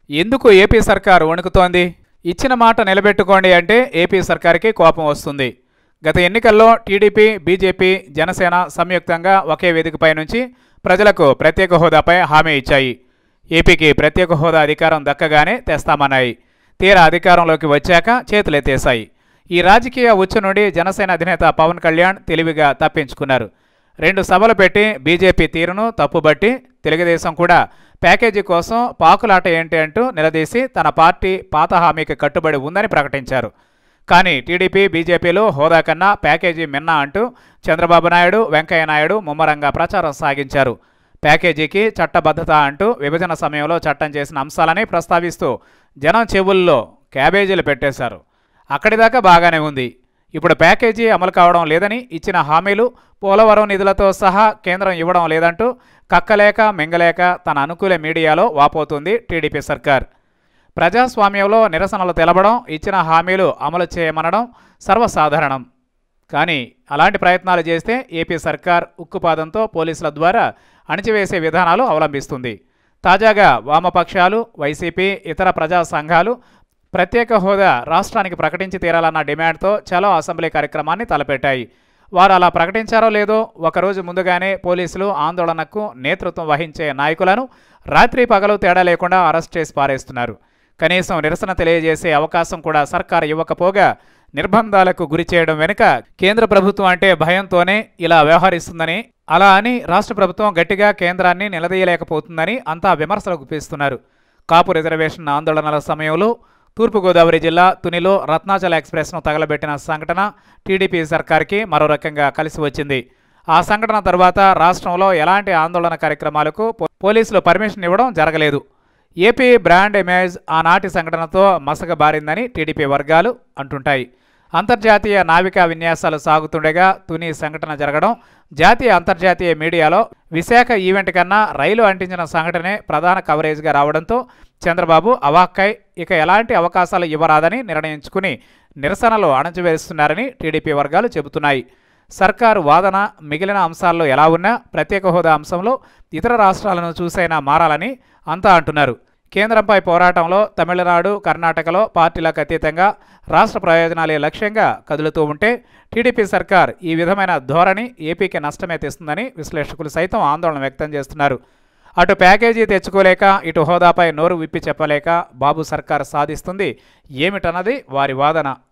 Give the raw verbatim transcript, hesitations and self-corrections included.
ఎందుకు ఏపీ సర్కారు వణుకుతోంది? ఇచ్చిన మాట నిలబెట్టుకోండి అంటే ఏపీ సర్కారుకి కోపం వస్తుంది. గత ఎన్నికల్లో టీడీపీ, బీజేపీ, జనసేన సంయుక్తంగా ఒకే వేదికపై నుంచి ప్రజలకు ప్రత్యేక హోదాపై హామీ ఇచ్చాయి. ఏపీకి ప్రత్యేక హోదా అధికారం దక్కగానే తెస్తామన్నాయి. తీరా అధికారంలోకి వచ్చాక చేతులెత్తేశాయి. ఈ రాజకీయ ఉచ్చు నుండి జనసేన అధినేత పవన్ కళ్యాణ్ తెలివిగా తప్పించుకున్నారు. రెండు సభలు పెట్టి బీజేపీ తీరును తప్పుబట్టి తెలుగుదేశం కూడా ప్యాకేజీ కోసం పాకులాట ఏంటి అంటూ నిలదీసి తన పార్టీ పాత హామీకి కట్టుబడి ఉందని ప్రకటించారు. కానీ టీడీపీ, బీజేపీలు హోదా కన్నా ప్యాకేజీ మిన్నా అంటూ చంద్రబాబు నాయుడు, వెంకయ్య నాయుడు ముమ్మరంగా ప్రచారం సాగించారు. ప్యాకేజీకి చట్టబద్ధత అంటూ విభజన సమయంలో చట్టం చేసిన అంశాలని ప్రస్తావిస్తూ జనం చెవుల్లో క్యాబేజీలు పెట్టేశారు. అక్కడిదాకా బాగానే ఉంది. ఇప్పుడు ప్యాకేజీ అమలు కావడం లేదని, ఇచ్చిన హామీలు పోలవరం నిధులతో సహా కేంద్రం ఇవ్వడం లేదంటూ కక్కలేక మింగలేక తన అనుకూల మీడియాలో వాపోతుంది టీడీపీ సర్కార్. ప్రజాస్వామ్యంలో నిరసనలు తెలపడం, ఇచ్చిన హామీలు అమలు చేయమనడం సర్వసాధారణం. కానీ అలాంటి ప్రయత్నాలు చేస్తే ఏపీ సర్కార్ ఉక్కుపాదంతో పోలీసుల ద్వారా అణిచివేసే విధానాలు అవలంబిస్తుంది. తాజాగా వామపక్షాలు, వైసీపీ, ఇతర ప్రజా సంఘాలు ప్రత్యేక హోదా రాష్ట్రానికి ప్రకటించి తీరాలన్న డిమాండ్తో చలో అసెంబ్లీ కార్యక్రమాన్ని తలపెట్టాయి. వారు అలా ప్రకటించారో లేదో ఒకరోజు ముందుగానే పోలీసులు ఆందోళనకు నేతృత్వం వహించే నాయకులను రాత్రి పగలు తేడా లేకుండా అరెస్ట్ చేసి పారేస్తున్నారు. కనీసం నిరసన తెలియజేసే అవకాశం కూడా సర్కారు ఇవ్వకపోగా నిర్బంధాలకు గురి చేయడం వెనుక కేంద్ర ప్రభుత్వం అంటే భయంతోనే ఇలా వ్యవహరిస్తుందని, అలా అని రాష్ట్ర ప్రభుత్వం గట్టిగా కేంద్రాన్ని నిలదీయలేకపోతుందని అంతా విమర్శలు గుప్పిస్తున్నారు. కాపు రిజర్వేషన్ ఆందోళనల సమయంలో తూర్పుగోదావరి జిల్లా తునిలో రత్నాచల ఎక్స్ప్రెస్ను తగలబెట్టిన సంఘటన టీడీపీ సర్కార్కి మరో రకంగా కలిసి వచ్చింది. ఆ సంఘటన తర్వాత రాష్ట్రంలో ఎలాంటి ఆందోళన కార్యక్రమాలకు పోలీసులు పర్మిషన్ ఇవ్వడం జరగలేదు. ఏపీ బ్రాండ్ ఇమేజ్ ఆనాటి సంఘటనతో మసకబారిందని టీడీపీ వర్గాలు అంటుంటాయి. అంతర్జాతీయ నావికా విన్యాసాలు సాగుతుండగా తుని సంఘటన జరగడం జాతీయ అంతర్జాతీయ మీడియాలో విశాఖ ఈవెంట్ కన్నా రైలు అంటించిన సంఘటనే ప్రధాన కవరేజ్గా రావడంతో చంద్రబాబు అవాక్కై ఇక ఎలాంటి అవకాశాలు ఇవ్వరాదని నిర్ణయించుకుని నిరసనలు అణచివేస్తున్నారని టీడీపీ వర్గాలు చెబుతున్నాయి. సర్కారు వాదన మిగిలిన అంశాల్లో ఎలా ఉన్నా ప్రత్యేక హోదా అంశంలో ఇతర రాష్ట్రాలను చూసైనా మారాలని అంతా అంటున్నారు. కేంద్రంపై పోరాటంలో తమిళనాడు, కర్ణాటకలో పార్టీలకు అతీతంగా రాష్ట్ర ప్రయోజనాలే లక్ష్యంగా కదులుతూ ఉంటే టీడీపీ సర్కార్ ఈ విధమైన ధోరణి ఏపీకి నష్టమే తెస్తుందని విశ్లేషకులు సైతం ఆందోళన వ్యక్తం చేస్తున్నారు. అటు ప్యాకేజీ తెచ్చుకోలేక, ఇటు హోదాపై నోరు విప్పి చెప్పలేక బాబు సర్కార్ సాధిస్తుంది ఏమిటన్నది వారి వాదన.